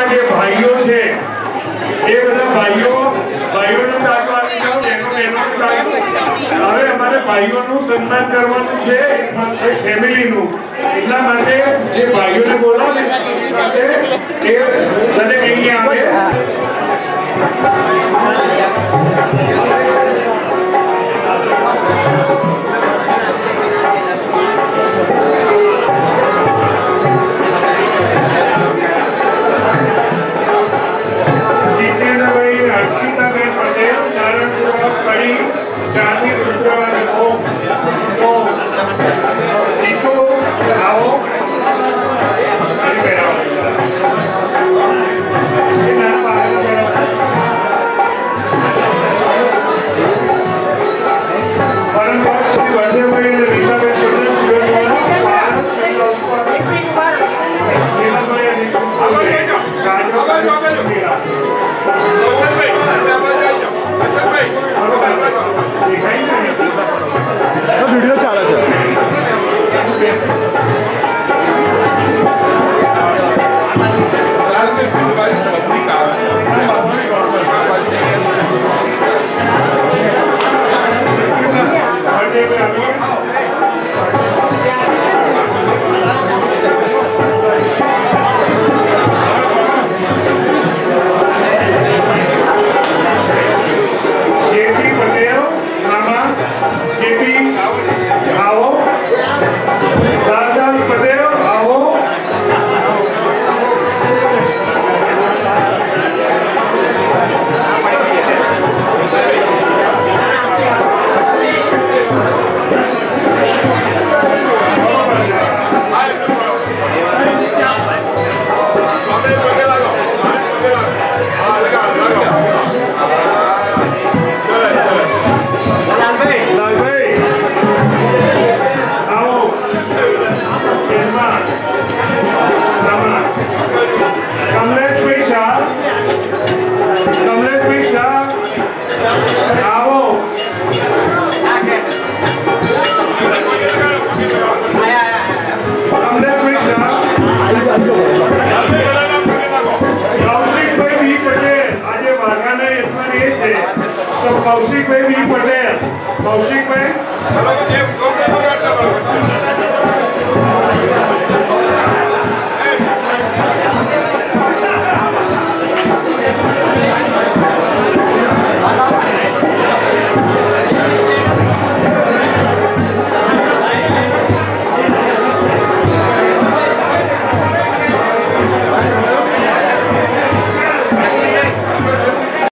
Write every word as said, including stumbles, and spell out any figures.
જે ભાઈઓ છે એ બધા ભાઈઓ ભાઈઓનું તાળું આપી જાઓ, બહેનો બહેનોનું તાળું. હવે અમારે ભાઈઓનું સન્માન કરવાનું છે ફેમિલીનું, એટલા માટે જે ભાઈઓને બોલાવે એ દરેક અહીંયા આવે. वीडियो चाले છે.